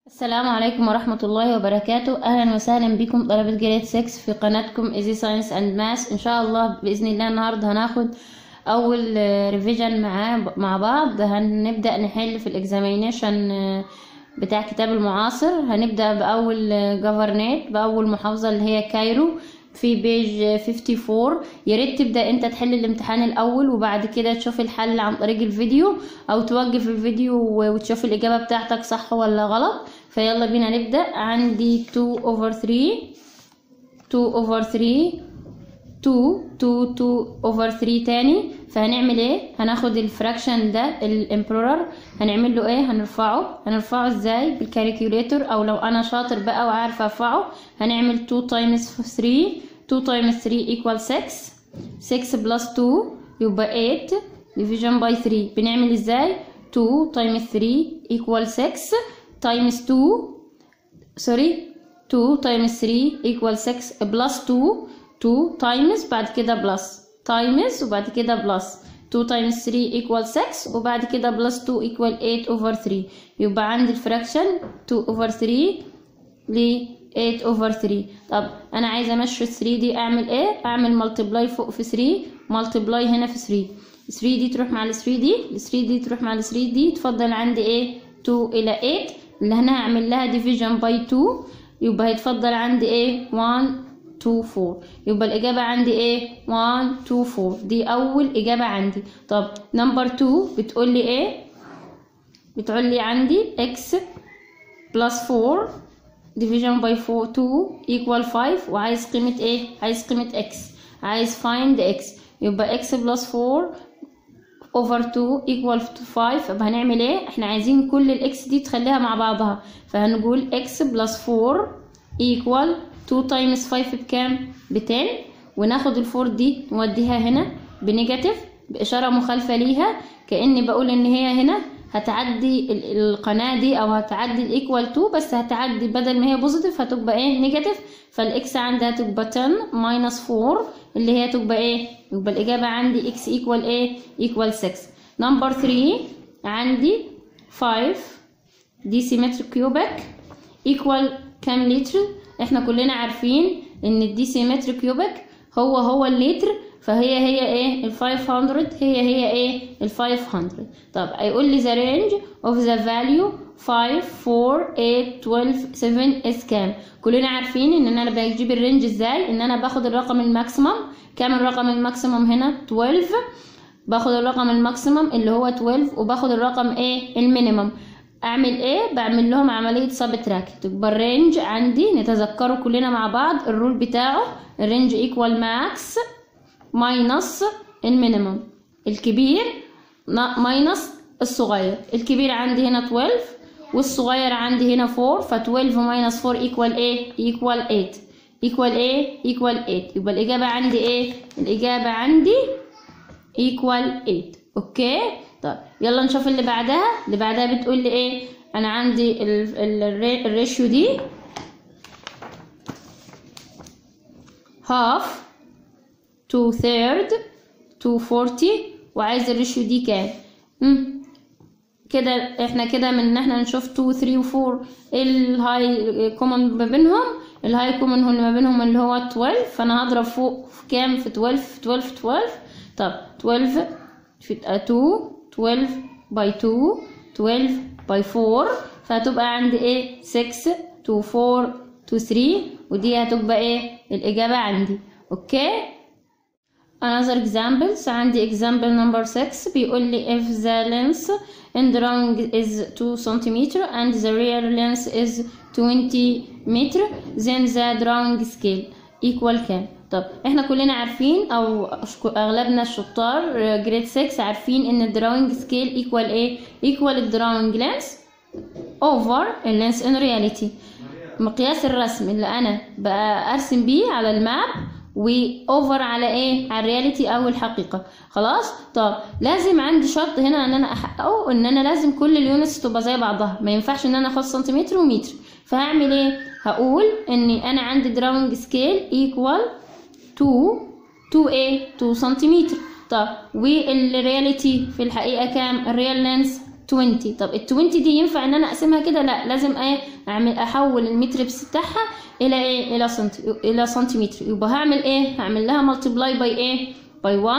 السلام عليكم ورحمة الله وبركاته. أهلا وسهلا بكم طلبة جريد 6 في قناتكم Easy Science and Math. إن شاء الله بإذن الله النهاردة هناخد أول ريفيجن مع بعض. هنبدأ نحل في الإكزامينيشن بتاع كتاب المعاصر. هنبدأ بأول جفرنيت، بأول محافظة اللي هي كايرو في بيج 54. يا ريت تبدأ انت تحل الامتحان الأول وبعد كده تشوف الحل عن طريق الفيديو، أو توقف الفيديو وتشوف الإجابة بتاعتك صح ولا غلط. فيلا بينا نبدأ. عندي 2/3 تاني. فهنعمل ايه؟ هناخد الفراكشن ده الامبرور، هنعمل له ايه؟ هنرفعه ازاي؟ بالكالكوليتر، او لو انا شاطر بقى وعارفه ارفعه هنعمل 2 times 3. 2 times 3 equal 6. 6 plus 2 يبقى 8 division by 3. بنعمل ازاي؟ 2 times 3 equal 6 times 2 times 3 equal 6 plus 2 times بعد كده بلس times وبعد كده بلس 2 times 3 equal 6 وبعد كده بلس 2 equal 8/3. يبقى عندي الفراكشن 2/3 ل 8/3. طب انا عايزه امشي 3 دي، اعمل ايه؟ اعمل ملتبلاي فوق في 3، ملتبلاي هنا في 3. 3 دي تروح مع ال 3 دي، ال 3 دي تروح مع ال 3 دي، تفضل عندي ايه؟ 2 إلى 8 اللي هنا هعمل لها division by 2، يبقى هيتفضل عندي ايه؟ 1 2 4. يبقى الإجابة عندي ايه؟ 1 2 4. دي أول إجابة عندي. طب نمبر 2 بتقول لي ايه؟ بتقول لي عندي x plus 4 division by 2 equal 5، وعايز قيمة ايه؟ عايز قيمة x، عايز find x. يبقى x plus 4 over 2 equal 5. يبقى هنعمل ايه؟ احنا عايزين كل الاكس دي تخليها مع بعضها، فهنقول x plus 4 equal 2 times 5 بكام؟ ب10. وناخد ال4 دي نوديها هنا بنيجاتيف بإشارة مخالفة ليها، كأني بقول ان هي هنا هتعدي القناة دي او هتعدي الايكوال 2، بس هتعدي بدل ما هي بوزيتيف هتبقى ايه؟ نيجاتيف. فالاكس عندها تبقى 10 minus 4 اللي هي تبقى ايه؟ يبقى الإجابة عندي x equal ايه؟ equal 6. نمبر 3 عندي 5 ديسيمتر كيوبك equal كام لتر؟ احنا كلنا عارفين ان الديسيمتر كيوبك هو اللتر، فهي ايه؟ ال 500 هي ايه؟ ال 500. طب هيقول لي the range of the value 5 4 8 12 7 is كام؟ كلنا عارفين ان انا بجيب الرينج ازاي؟ ان انا باخد الرقم الماكسيمم. كام الرقم الماكسيمم هنا؟ 12. باخد الرقم الماكسيمم اللي هو 12 وباخد الرقم ايه؟ المينيمم. اعمل ايه؟ بعمل لهم عمليه سبتراكت. تبقى الرينج عندي نتذكره كلنا مع بعض الرول بتاعه، الرينج ايكوال ماكس ماينس المينيمم، الكبير ماينس الصغير. الكبير عندي هنا 12 والصغير عندي هنا 4، ف 12 ماينس 4 ايكوال ايه؟ ايكوال 8. ايكوال ايه؟ ايكوال 8. يبقى الاجابه عندي ايه؟ الاجابه عندي ايكوال 8. اوكي. طيب يلا نشوف اللي بعدها. اللي بعدها بتقول لي ايه؟ انا عندي الريشيو دي هاف to third to 40، وعايز الريشيو دي كام؟ كده احنا كده من ان احنا نشوف 2 3 و4 الهاي كومن ما بينهم. الهاي كومن هو اللي ما بينهم اللي هو 12، فانا هضرب فوق في كام؟ في 12 في 12 في 12. طب 12 في 2 12 باي 2 12 باي 4، فهتبقى عندي ايه؟ 6 to 4 to 3، ودي هتبقى ايه؟ الاجابه عندي. اوكي. another examples. عندي example number 6 بيقول لي if the length in drawing is 2 cm and the real length is 20 meter then the drawing scale equal كام؟ طب احنا كلنا عارفين او اغلبنا الشطار جريد 6 عارفين ان الدراونج سكيل ايكوال ايه؟ ايكوال الدراونج لينس اوفر اللينس ان رياليتي. مقياس الرسم اللي انا بقى ارسم بيه على الماب واوفر على ايه؟ على الرياليتي او الحقيقه. خلاص. طب لازم عندي شرط هنا ان انا احققه، ان انا لازم كل اليونتس تبقى زي بعضها، ما ينفعش ان انا اخد سنتيمتر ومتر. فهعمل ايه؟ هقول اني انا عندي دراونج سكيل ايكوال 2 سنتيمتر. طب والرياليتي في الحقيقه كام؟ الريال لينس 20. طب ال 20 دي ينفع ان انا اقسمها كده؟ لا، لازم ايه احول المتر بتاعها الى ايه؟ الى سنتيمتر. يبقى هعمل ايه؟ هعمل لها ملتبلاي باي ايه؟ باي 100.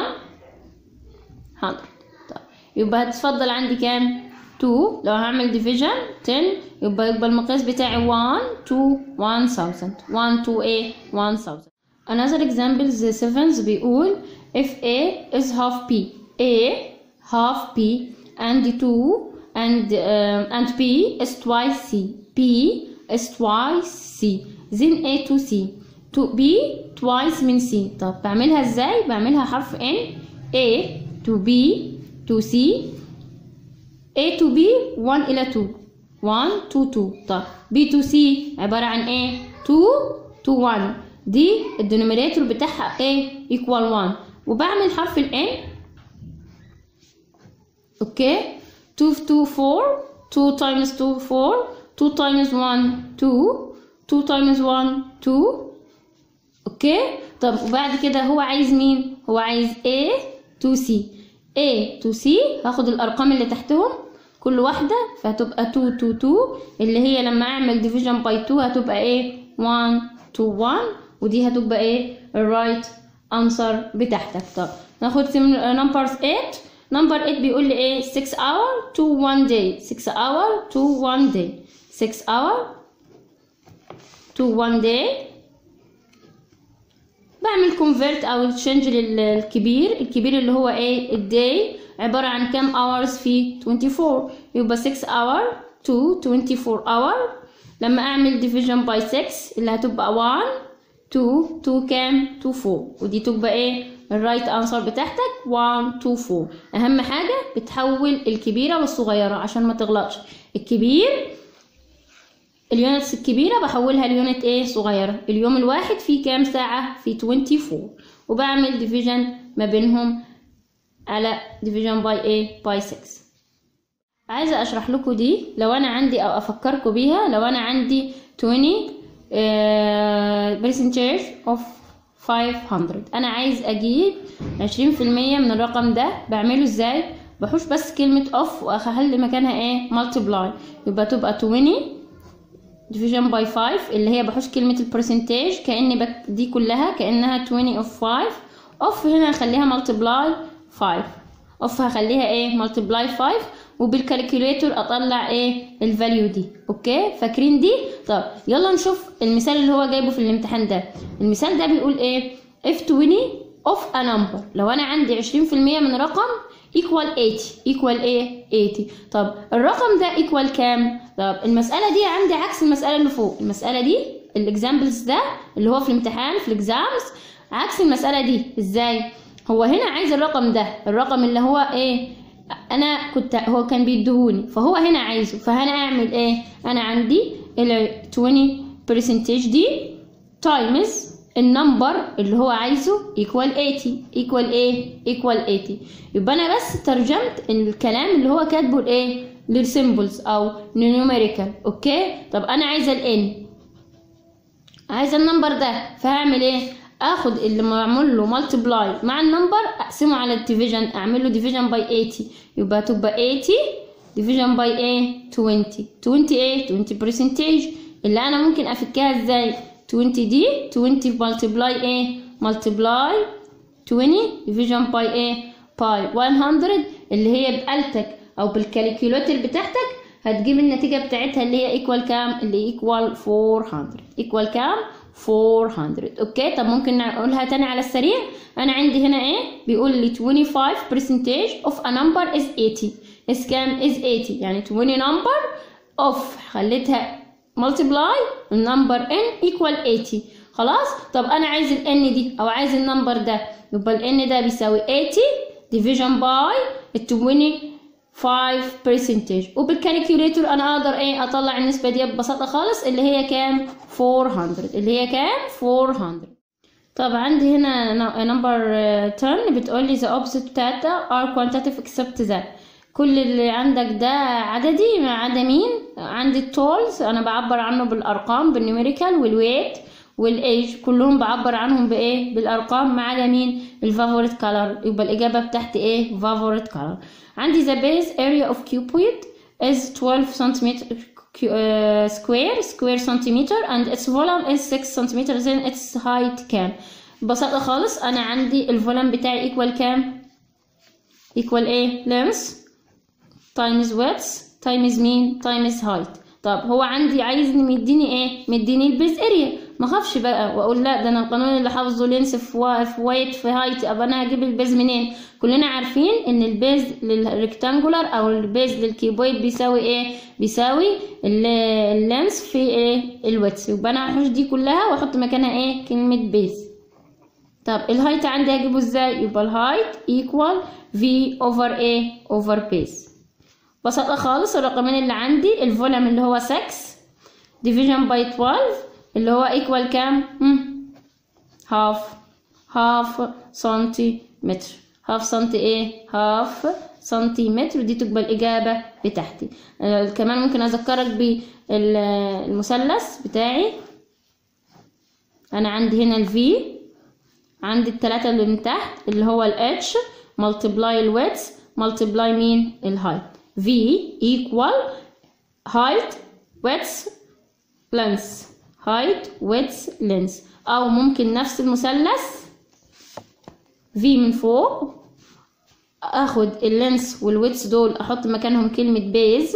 طب يبقى هتفضل عندي كام؟ 2. لو هعمل ديفيجن 10 يبقى المقياس بتاعي 1 to 1000. 1 to ايه؟ 1000. Another example the 7 بيقول if A is half P, A half P and 2 and P is twice C, P is twice C, then A to C, to B twice من C. طب بعملها ازاي؟ بعملها حرف N، A to B to C، A to B 1 إلى 2، 1 to 2. طب B to C عبارة عن ايه؟ 2 to 1. دي الدينوميناتور بتاعها ايه؟ equal 1. وبعمل حرف ال N. اوكي، 2 to 4، 2 times 2 4، 2 times 1 2، 2 times 1 2. اوكي. طب وبعد كده هو عايز مين؟ هو عايز A to C. A to C هاخد الارقام اللي تحتهم كل واحدة، فهتبقى 2 to 2 اللي هي لما اعمل division by 2 هتبقى ايه؟ 1 to 1. ودي هتبقى ايه؟ الرايت انسر بتاعتك. طب ناخد نمبر 8. نمبر 8 بيقول لي ايه؟ 6 hour to 1 day. 6 hour to 1 day. 6 hour to 1 day. بعمل convert او change للكبير. الكبير اللي هو ايه؟ الداي عبارة عن كام hours في 24؟ يبقى 6 hour to 24 hour. لما اعمل division by 6 اللي هتبقى 1 2 كام؟ 2 4. ودي تبقى ايه؟ الرايت انسر بتاعتك 1 2 4. اهم حاجة بتحول الكبيرة والصغيرة عشان ما تغلطش. الكبير اليونتس الكبيرة بحولها ليونت ايه؟ صغيرة. اليوم الواحد فيه كام ساعة؟ في 24. وبعمل ديفيجن ما بينهم على ديفيجن باي ايه؟ باي 6. عايزة اشرح لكم دي لو انا عندي او افكركم بيها. لو انا عندي 20 percentage of 500، انا عايز اجيب 20% من الرقم ده. بعمله ازاي؟ بحوش بس كلمة off واخلي مكانها ايه؟ multiply. يبقى تبقى 20 division by 5 اللي هي بحوش كلمة البرسنتاج كأني دي كلها كأنها 20 of 5. off هنا هخليها multiply 5. off هخليها ايه؟ multiply 5. وبالكالكوليتور اطلع ايه؟ الفاليو دي. اوكي، فاكرين دي؟ طب يلا نشوف المثال اللي هو جايبه في الامتحان ده. المثال ده بيقول ايه؟ if 20 of a number. لو انا عندي 20% من رقم equal 80. equal ايه؟ 80. طب الرقم ده equal كام؟ طب المسألة دي عندي عكس المسألة اللي فوق. المسألة دي الاكزامبلز ده اللي هو في الامتحان في الاكزامز عكس المسألة دي. ازاي؟ هو هنا عايز الرقم ده، الرقم اللي هو ايه؟ انا كنت هو كان بيديهوني، فهو هنا عايزه. فهنا اعمل ايه؟ انا عندي ال 20% دي تايمز النمبر اللي هو عايزه equal 80. equal ايه؟ equal 80. يبقى انا بس ترجمت الكلام اللي هو كاتبه لايه؟ للسيمبلز او نيوميريكال. اوكي. طب انا عايزه الان، عايزه النمبر ده، فهعمل ايه؟ اخد اللي معمول له مالتيبلاي مع النمبر اقسمه على الديفيجن، اعمل له ديفيجن باي 80. يبقى تبقى 80 ديفيجن باي ايه؟ 20. 20 ايه؟ 20% اللي انا ممكن افكها ازاي؟ 20 دي 20 مالتيبلاي ايه؟ مالتيبلاي 20 ديفيجن باي ايه؟ باي 100 اللي هي بآلتك او بالكالكوليتر بتاعتك هتجيب النتيجة بتاعتها اللي هي ايكوال كام؟ اللي ايكوال 400. ايكوال كام؟ 400. اوكي. طب ممكن نقولها تاني على السريع. انا عندي هنا ايه؟ بيقول لي 25% of a number is 80. is كام؟ is 80. يعني 20 number of خليتها multiply النمبر n equal 80. خلاص. طب انا عايز ال n دي او عايز النمبر ده، يبقى ال n ده بيساوي 80 division by 25%. وبالكالكوليتور انا اقدر ايه؟ اطلع النسبة دي ببساطة خالص اللي هي كام؟ 400. اللي هي كام؟ 400. طب عندي هنا نمبر 10 بتقول لي the opposite data are quantitative except that. كل اللي عندك ده عددي ما عدا مين؟ عندي التولز انا بعبر عنه بالارقام بالنيوميريكال والويت والايج كلهم بعبر عنهم بايه؟ بالارقام ما عدا مين؟ الفافوريت كلر. يبقى الاجابه بتاعتي ايه؟ فافوريت كلر. عندي the base area of cuboid is 12 cm square centimeter and its volume is 6 cm then its height كام؟ ببساطه خالص انا عندي الفوليوم بتاعي ايكوال كام؟ ايكوال ايه؟ length times width times مين؟ times height. طب هو عندي عايزني مديني ايه؟ مديني البيز اريا. ما اخافش بقى واقول لا ده انا القانون اللي حافظه لينس في وايت في هايت، ابقى انا هجيب البيز منين؟ كلنا عارفين ان البيز للريكتانجولار او البيز للكيوبويد بيساوي ايه؟ بيساوي اللينس في ايه؟ الويدث. يبقى انا هحوش دي كلها واحط مكانها ايه؟ كلمه بيز. طب الهايت عندي هجيبه ازاي؟ يبقى الهايت ايكوال في اوفر ايه؟ اوفر بيز. ببساطة خالص الرقمين اللي عندي الفوليوم اللي هو 6 division by 12 اللي هو equal كام؟ half سنتيمتر. half سنتي ايه؟ half سنتيمتر. ودي تبقى الإجابة بتاعتي. كمان ممكن أذكرك بالمثلث بتاعي. أنا عندي هنا ال V، عندي التلاتة اللي من تحت اللي هو ال H multiply ال width multiply مين؟ ال height. V equal height width length height width length. أو ممكن نفس المثلث V من فوق أخد اللينس والويدث دول أحط مكانهم كلمة بيز،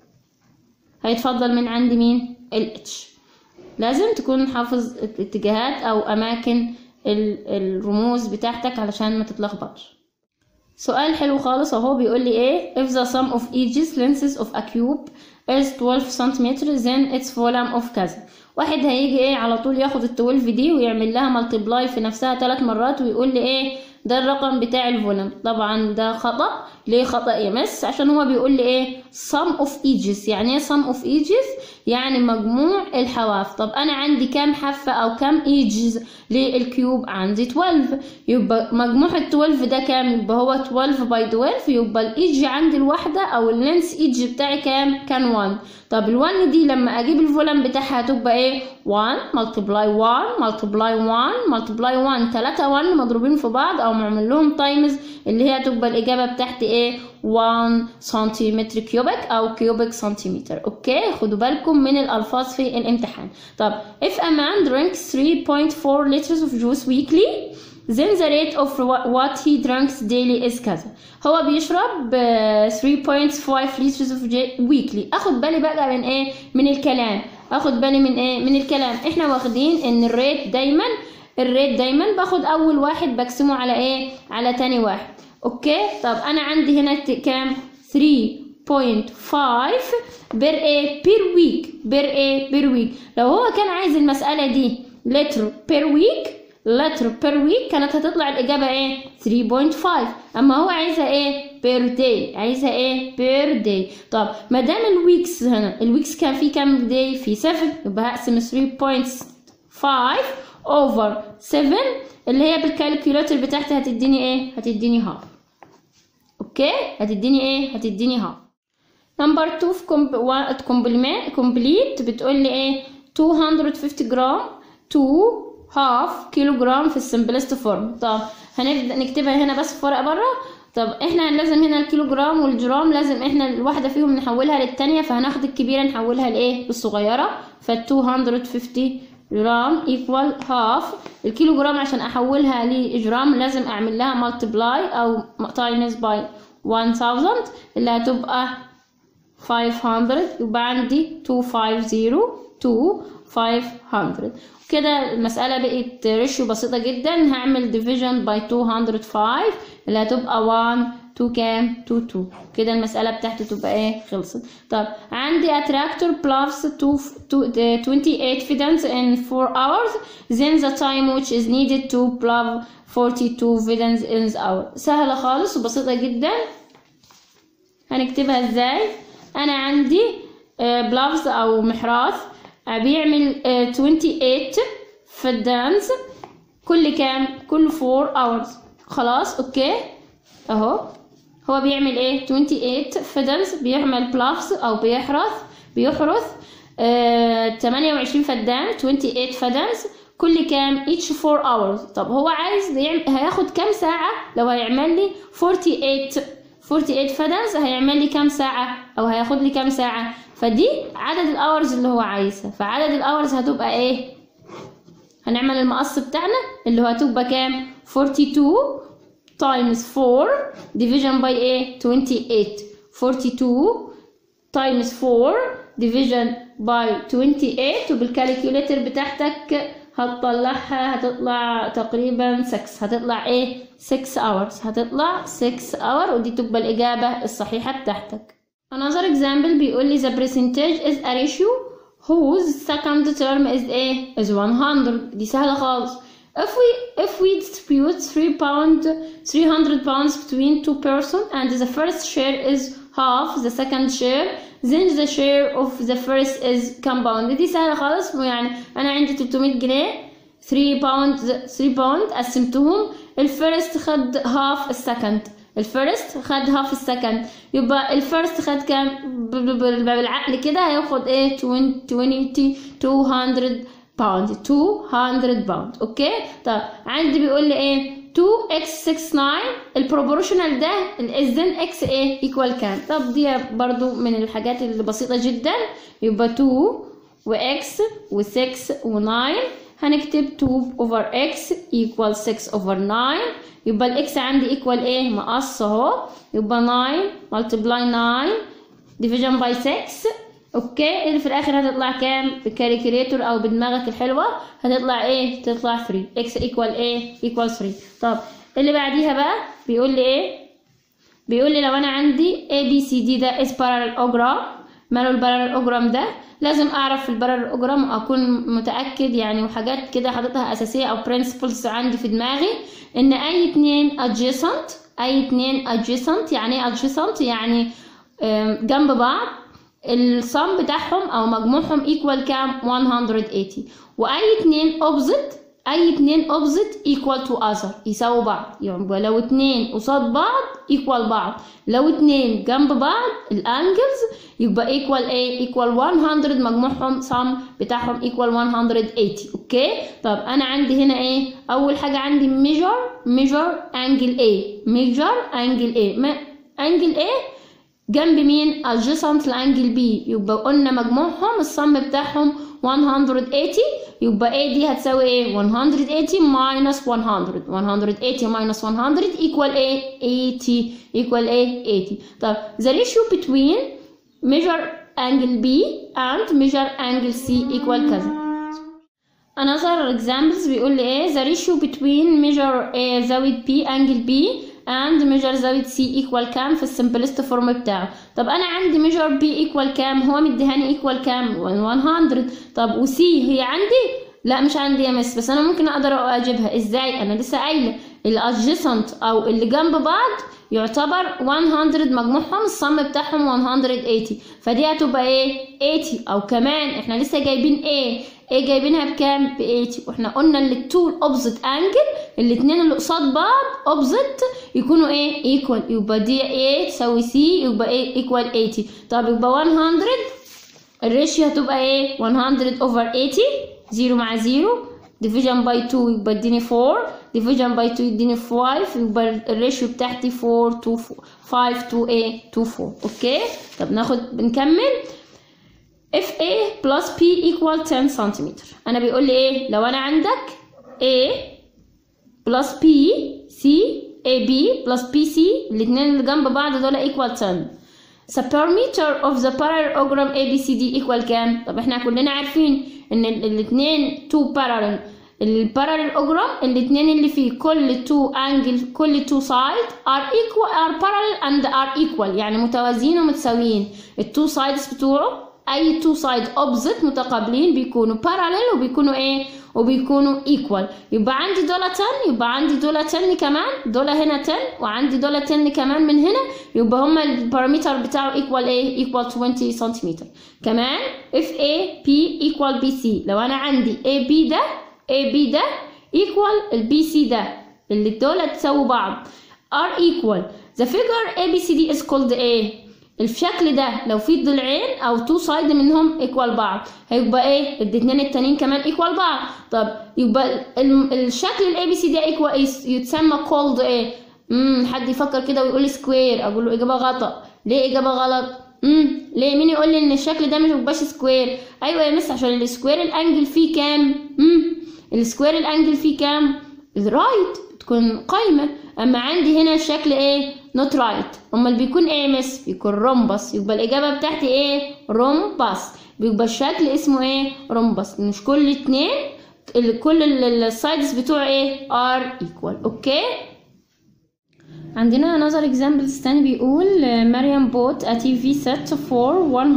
هيتفضل من عندي مين؟ ال H. لازم تكون حافظ اتجاهات أو أماكن الرموز بتاعتك علشان ما تتلخبطش. سؤال حلو خالص اهو بيقول لي ايه؟ if the sum of edges lengths of a cube is 12 cm then its volume of كذا. واحد هيجي ايه على طول ياخد ال 12 دي ويعمل لها ملتبلاي في نفسها 3 مرات ويقول لي ايه؟ ده الرقم بتاع الفوليوم. طبعا ده خطأ. ليه خطأ يا مس؟ عشان هو بيقول لي ايه؟ sum of edges. يعني ايه sum of edges؟ يعني مجموع الحواف. طب انا عندي كام حافة او كام edges للكيوب؟ عندي 12. يبقى مجموع ال 12 ده كام؟ يبقى هو 12 باي 12. يبقى الايدج عندي الواحدة او اللينس ايدج بتاعي كام؟ كان 1. طب ال1 دي لما اجيب الفوليوم بتاعها هتبقى ايه؟ 1 ملتبلاي 1 ملتبلاي 1 ملتبلاي 1. 3 1 مضروبين في بعض او معمل لهم تايمز اللي هي هتبقى الاجابه بتاعتي ايه؟ 1 سنتيمتر كيوبيك او كيوبيك سنتيمتر. اوكي خدوا بالكم من الالفاظ في الامتحان. طب if a man drinks 3.4 liters of juice weekly then the rate of what he drinks daily is كذا. هو بيشرب 3.5 liters of weekly. اخد بالي بقى من ايه؟ من الكلام. اخد بالي من ايه؟ من الكلام. احنا واخدين ان الريت دايما باخد اول واحد بقسمه على ايه؟ على تاني واحد. اوكي طب انا عندي هنا كام؟ 3.5 بير ايه؟ بير ويك. لو هو كان عايز المسألة دي لتر بير ويك كانت هتطلع الإجابة ايه؟ 3.5. أما هو عايزها ايه؟ بير داي. عايزها ايه؟ بير داي. طب ما دام الويكس هنا الويكس كان فيه كام داي؟ في 7. يبقى هقسم 3.5 over 7 اللي هي بالكالكوليتر بتاعتي هتديني ايه؟ هتديني هاف. اوكي هتديني ايه؟ هتديني هاف. نمبر 2 في كومبليت بتقول لي ايه؟ 250 جرام to هاف كيلو جرام في السمبلست فورم. طب هنبدأ نكتبها هنا بس في ورقة بره. طب احنا لازم هنا الكيلو جرام والجرام لازم احنا الواحدة فيهم نحولها للتانية، فهناخد الكبيرة نحولها لايه؟ للصغيرة. فال 250 جرام ايكوال هاف. الكيلو جرام عشان احولها لجرام لازم اعمل لها مالتبلاي او تايمز باي 1000 اللي هتبقى 500. يبقى عندي 500 كده المسألة بقت ريشيو بسيطة جدا. هعمل division by 205 اللي هتبقى 1 to كام؟ 2 كده المسألة بتاعتي تبقى ايه؟ خلصت. طب عندي attractor plus 28 fidans in 4 hours then the time which is needed to plug 42 fidans in the hour. سهلة خالص وبسيطة جدا. هنكتبها ازاي؟ انا عندي بلافز او محراث بيعمل 28 فدانز كل كام؟ كل 4 hours. خلاص اوكي اهو هو بيعمل ايه؟ 28 فدانز بيعمل بلافز او بيحرث 28 فدان 28 فدانز كل كام each 4 hours. طب هو عايز هياخد كام ساعة؟ لو هيعمل لي 48 فدانز هيعمل لي كام ساعة أو هياخد لي كام ساعة؟ فدي عدد الأورز اللي هو عايزها. فعدد الأورز هتبقى إيه؟ هنعمل المقص بتاعنا اللي هو هتبقى كام؟ 42 times 4 division by إيه؟ 28. 42 times 4 division by 28 وبالكالكوليتر بتاعتك هتطلعها هتطلع تقريبا 6. هتطلع ايه؟ 6 hours. هتطلع 6 hour ودي تبقى الإجابة الصحيحة بتاعتك. Another example بيقول لي the percentage is a ratio whose second term is ايه؟ is 100. دي سهلة خالص. If we distribute 300 pounds between 2 persons and the first share is half the second share then the share of the first is compound. دي سهلة خالص. يعني أنا عندي 300 جنيه 3 باوند قسمتهم. الفيرست خد هاف السكند. يبقى الفيرست خد كام؟ بالعقل كده هياخد ايه؟ 200 باوند. اوكي. طب عندي بيقول لي ايه؟ 2x69 البروبورشنال ده الزن x ايه ايكوال كام؟ طب دي برضو من الحاجات اللي بسيطة جدا. يبقى 2 وx و6 و9 هنكتب 2 over x equal 6 over 9. يبقى الاكس عندي ايكوال ايه؟ مقص اهو. يبقى 9 multiply 9 division by 6. اوكي. اللي في الاخر هتطلع كام؟ بالكالكوليتور او بدماغك الحلوه هتطلع ايه؟ تطلع 3. اكس ايكوال ايه؟ ايكوال 3. طب اللي بعديها بقى بيقول لي ايه؟ بيقول لي لو انا عندي ABCD ده is parallelogram. ماله الباراليلوجرام ده؟ لازم اعرف في الباراليلوجرام اكون متاكد يعني وحاجات كده حاططها اساسيه او برنسبلز عندي في دماغي ان اي اتنين adjacent يعني ايه adjacent؟ يعني جنب بعض الصم بتاعهم او مجموعهم equal كام؟ 180. واي اتنين opposite equal to other يساووا بعض. يعني لو اتنين قصاد بعض equal بعض. لو اتنين جنب بعض الانجلز يبقى equal ايه؟ equal 100 مجموعهم صم بتاعهم equal 180. اوكي. طب انا عندي هنا ايه؟ اول حاجة عندي measure angle A. angle A جنب مين؟ adjacent لانجل B. يبقى قلنا مجموعهم الصم بتاعهم 180. يبقى A دي هتساوي ايه؟ 180 minus 100. 180 minus 100 equal ايه؟ 80. طب the ratio between measure angle B and measure angle C equal كذا. another examples بيقول لي ايه؟ the ratio between measure A زاوية B angle B and measure زاوية C equal كام في السمبلست فورم بتاعه. طب انا عندي measure B equal كام؟ هو مديهاني equal كام؟ 100. طب و C هي عندي؟ لا مش عندي يا مس، بس انا ممكن اقدر اجيبها ازاي؟ انا لسه قايله الادجيسنت او اللي جنب بعض يعتبر 100 مجموعهم الصم بتاعهم 180. فدي هتبقى ايه؟ 80. او كمان احنا لسه جايبين ايه جايبينها بكام؟ ب 80. واحنا قلنا ان التو اوبزيت انجل الاثنين اللي قصاد بعض اوبزيت يكونوا ايه؟ ايكوال. يبقى دي ايه تساوي سي يبقى ايه؟ ايكوال 80. طب يبقى 100 الريشيو هتبقى ايه؟ 100 اوفر 80 0 مع 0 division by 2 يبقى اديني 4 division by 2 يديني 5 يبقى الريشيو بتاعتي 4 to 5 to A to 4. اوكي. طب بنكمل. if A plus P equal 10 سنتيمتر. انا بيقول لي ايه؟ لو انا عندك A plus P C AB plus BC الاثنين اللي جنب بعض دول equal 10. the perimeter of the parallelogram ABCD equal كام؟ طب احنا كلنا عارفين ان الاثنين 2 parallel. الباراليلوجرام الاثنين اللي فيه كل 2 angle كل 2 side are parallel and are equal يعني متوازيين ومتساويين. التو sides بتوعه اي 2 side opposite متقابلين بيكونوا parallel وبيكونوا ايه؟ وبيكونوا equal. يبقى عندي دول 10 يبقى عندي دول 10 كمان دول هنا 10 وعندي دول 10 كمان من هنا يبقى هما البارامتر بتاعه equal ايه؟ equal 20 سنتيمتر. كمان if A P equal BC لو انا عندي AB ده equal الBC ده اللي دول تساوي بعض are equal. the figure ABCD is called ايه؟ الشكل ده لو فيه ضلعين او تو سايد منهم ايكوال بعض هيبقى ايه؟ الاتنين التانيين كمان ايكوال بعض. طب يبقى الشكل الاي بي سي ده ايكوال يتسمى كولد ايه؟ حد يفكر كده ويقول لي سكوير، اقول له اجابه غلط. ليه اجابه غلط؟ ليه؟ مين يقول لي ان الشكل ده مش مبقاش سكوير؟ ايوه يا مس، عشان السكوير الانجل فيه كام؟ السكوير الانجل فيه كام؟ رايت، تكون قايمه. اما عندي هنا الشكل ايه؟ نوت رايت. امال بيكون ايه يا مس؟ بيكون رومبس. يبقى الاجابه بتاعتي ايه؟ رومبس. بيبقى الشكل اسمه ايه؟ رومبس. مش كل اتنين، كل السايدز بتوع ايه؟ ار ايكوال. اوكي. عندنا another example تاني بيقول مريم bought a TV set for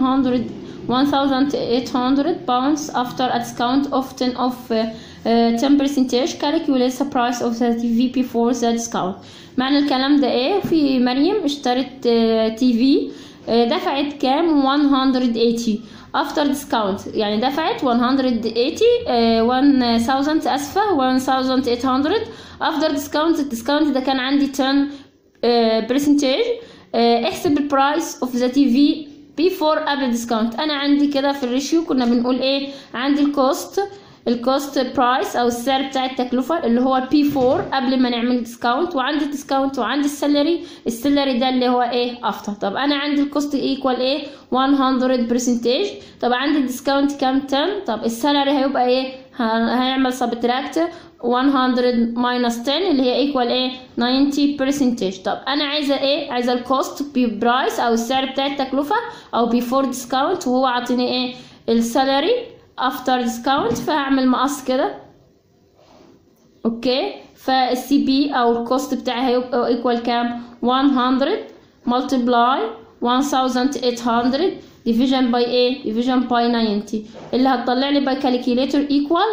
1,800 pounds after a discount often of 10%. calculate the price of the TV before the discount. معنى الكلام ده ايه؟ في مريم اشترت تي في، دفعت كام؟ 180 after discount، يعني دفعت 1000 اسفة 1800 after discount. الديسكاونت ده كان عندي 10%. احسب البرايس اوف ذا تي في before قبل ديسكاونت. انا عندي كده في الريشيو كنا بنقول ايه؟ عندي الكوست برايس او السعر بتاع التكلفه اللي هو P4 قبل ما نعمل ديسكاونت، وعندي الديسكاونت وعندي السالري ده اللي هو ايه؟ افتر. طب انا عندي الكوست ايكوال ايه؟ 100%. طب عندي الديسكاونت كام؟ 10. طب السالري هيبقى ايه؟ هنعمل سبتراكت 100 minus 10 اللي هي ايكوال ايه؟ 90%. طب انا عايزه ايه؟ عايزه الكوست برايس او السعر بتاع التكلفه او before ديسكاونت، وهو عاطيني ايه؟ السالري افتر ديسكاونت. فهعمل مقص كده. اوكي. فالسي بي او الكوست بتاعي هيبقى ايكوال كام؟ 100 multiply 1800 division by ايه؟ division by 90 اللي هتطلع لي باي كالكيوليتر ايكوال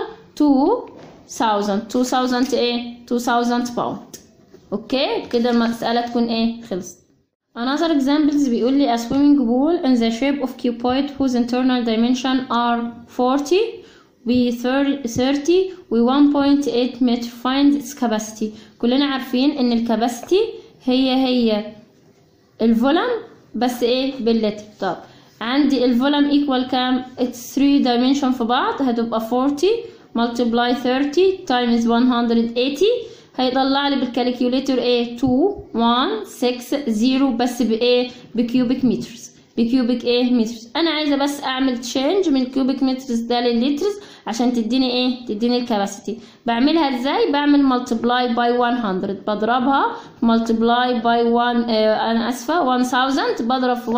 2000 ايه؟ 2000 باوند. اوكي. كده المسألة تكون ايه؟ خلصت. Another examples بيقول لي a swimming pool in the shape of cuboid whose internal dimension are 40 و 30 و 1.8 meter. find its capacity. كلنا عارفين ان الكاباسيتي هي الفولم بس ايه؟ باللتر. طب عندي الفولم ايكوال كام؟ it's 3 dimension في بعض، هتبقى 40 multiply 30 times 180 هيطلع لي بالكالكيوليتر ايه؟ 2160 بس بايه؟ بكيوبيك مترز. بكيوبيك ايه؟ مترز. انا عايزه بس اعمل تشينج من الكيوبيك مترز ده للليترز عشان تديني ايه؟ تديني الكاباسيتي. بعملها ازاي؟ بعمل ملتبلاي باي 100، بضربها ملتبلاي باي 1 انا اسفه 1000، بضرب في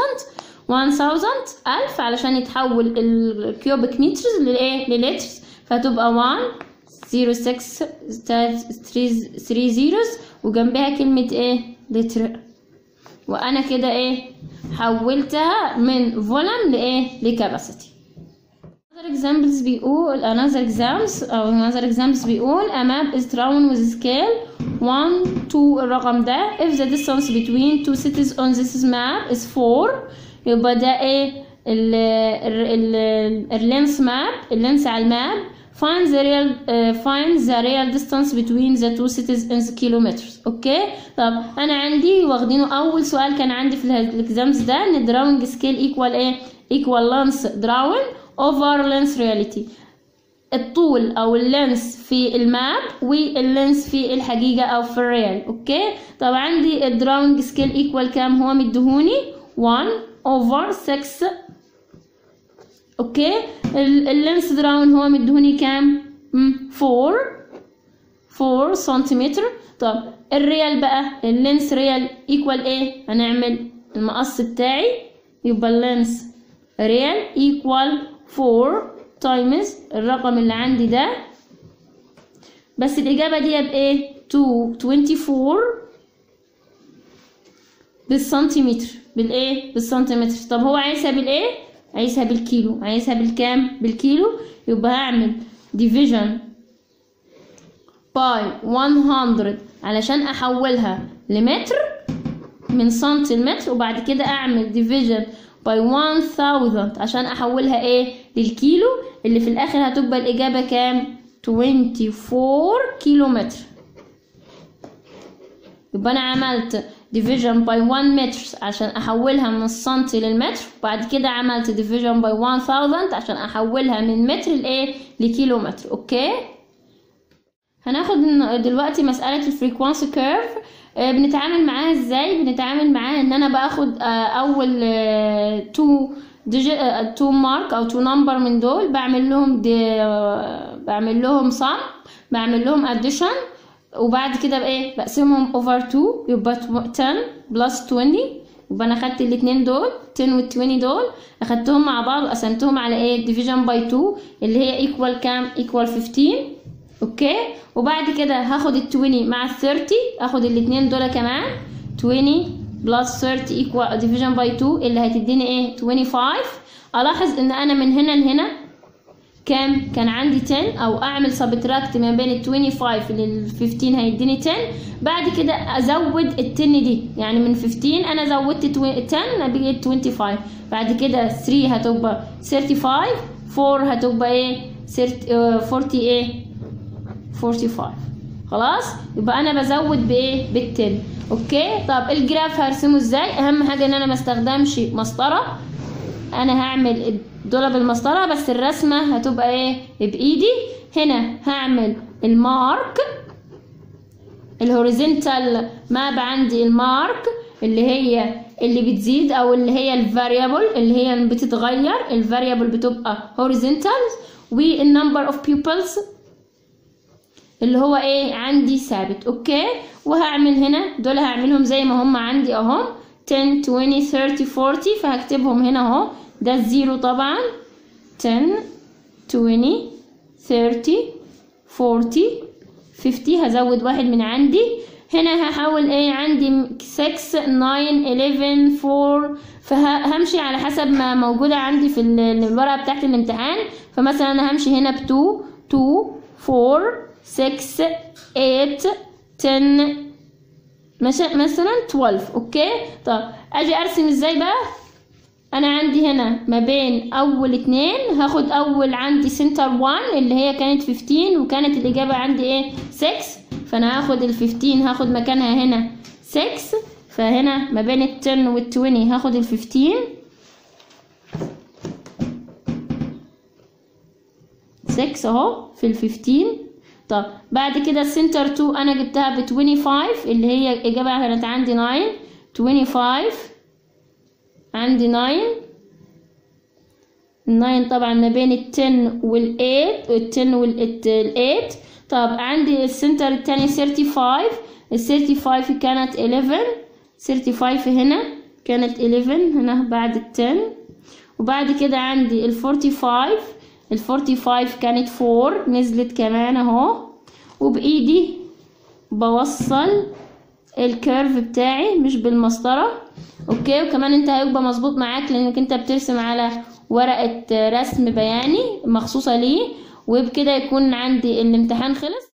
1000 علشان يتحول الكيوبيك مترز لايه؟ للترز. فتبقى 106 3 zeros وجنبها كلمة ايه؟ لتر. وانا كده ايه؟ حولتها من فولم لايه؟ لكاباسيتي. another examples بيقول another examples بيقول a map is drawn with scale 1 to الرقم ده if the distance between two cities on this map is 4 يبقى ده ايه؟ اللينس ماب، اللينس على الماب. find the real distance between the two cities in the kilometers. اوكي. طب انا عندي واخدينه اول سؤال كان عندي في الاكزامز ده ان drawing scale equal ايه؟ equal length drawn over length reality. الطول او اللينس في الماب واللينس في الحقيقه او في الريال. اوكي. طب عندي الدراونج سكيل ايكوال كام؟ هو مدهوني 1 over 6. اوكي. اللينس دراون هو مدهوني كام؟ 4 سنتيمتر. طب الريال بقى، اللينس ريال ايكوال ايه؟ هنعمل المقص بتاعي يبقى اللينس ريال ايكوال 4 تايمز الرقم اللي عندي ده، بس الاجابه دي بايه؟ 24 بالسنتيمتر. بالايه؟ بالسنتيمتر. طب هو عايزها بالايه؟ عايزها بالكيلو. عايزها بالكام؟ بالكيلو. يبقى هعمل division by 100 علشان احولها لمتر من سنتي لمتر، وبعد كده اعمل division by 1000 عشان احولها ايه؟ للكيلو، اللي في الاخر هتبقى الاجابه كام؟ 24 كيلومتر. يبقى انا عملت division by 1 متر عشان احولها من السنتي للمتر، وبعد كده عملت division by 1000 عشان احولها من متر لايه لكيلو متر. اوكي، هناخد دلوقتي مسألة الفريكوانسي كيرف. بنتعامل معاها ازاي؟ بنتعامل معاها ان انا باخد اول 2 مارك او 2 نمبر من دول، بعمل لهم sum، بعمل لهم addition، وبعد كده بايه بقسمهم over 2 يبقى 10 plus 20. يبقى انا خدت الاتنين دول 10 وال 20 دول اخدتهم مع بعض وقسمتهم على ايه division by 2 اللي هي equal كام؟ equal 15. اوكي، وبعد كده هاخد ال 20 مع ال 30، اخد الاتنين دول كمان 20 plus 30 equal division by 2 اللي هتديني ايه 25. الاحظ ان انا من هنا لهنا كام؟ كان عندي 10، او اعمل سبتراكت ما بين ال 25 لل 15 هيديني 10. بعد كده ازود ال 10 دي، يعني من 15 انا زودت 10 بقت 25. بعد كده 3 هتبقى 35، 4 هتبقى ايه 40 ايه 45. خلاص، يبقى انا بزود بايه بال 10. اوكي، طب الجراف هرسمه ازاي؟ اهم حاجه ان انا ما استخدمش مسطره، انا هعمل دول بالمسطره بس الرسمه هتبقى ايه بايدي. هنا هعمل المارك الهوريزونتال ماب، عندي المارك اللي بتزيد او اللي هي الفاريبل اللي هي بتتغير، الفاريبل بتبقى هوريزونتال، والنمبر اوف بيبلز اللي هو ايه عندي ثابت. اوكي، وهعمل هنا دول هعملهم زي ما هم عندي اهم 10 20 30 40، فهكتبهم هنا اهو، ده الزيرو طبعا 10 20 30 40 50، هزود واحد من عندي هنا، هحاول ايه عندي 6 9 11 4، فهمشي على حسب ما موجودة عندي في الورقة بتاعت الامتحان. فمثلا انا همشي هنا ب 2 2 4 6 8 10 مثلا 12. اوكي، طب اجي ارسم ازاي بقى؟ انا عندي هنا ما بين اول اتنين هاخد اول عندي سنتر 1 اللي هي كانت 15 وكانت الاجابة عندي ايه 6، فانا هاخد ال 15 هاخد مكانها هنا 6، فهنا ما بين ال 10 وال 20 هاخد ال 15 6 اهو في ال 15. طب بعد كده السنتر 2 انا جبتها ب 25 اللي هي الاجابة كانت عندي 9 25 عندي 9 طبعا ما بين ال 10 وال 8 وال 10 وال 8. طب عندي السنتر التاني 35، ال 35 كانت 11، 35 هنا كانت 11 هنا بعد ال 10. وبعد كده عندي ال 45، ال 45 كانت 4 نزلت كمان اهو، وبايدي بوصل الكيرف بتاعي مش بالمسطره. اوكي، وكمان انت هيبقى مظبوط معاك لانك انت بترسم على ورقه رسم بياني مخصوصه ليه، وبكده يكون عندي الامتحان خلص.